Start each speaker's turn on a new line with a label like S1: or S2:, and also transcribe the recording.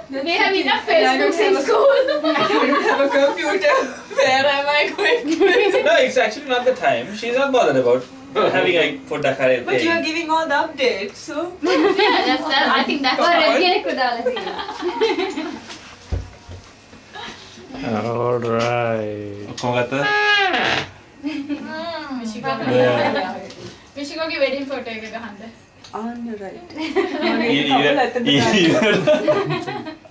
S1: They have enough Facebooks in school.
S2: I don't have a computer. Where am I going to?
S3: No, it's actually not the time. She's not bothered about having a Dakar.
S2: But you are giving all the updates, so.
S1: Yeah, I think that's
S4: All right.
S1: Mishiko's wedding photo එක ගහන්න.
S2: On the right.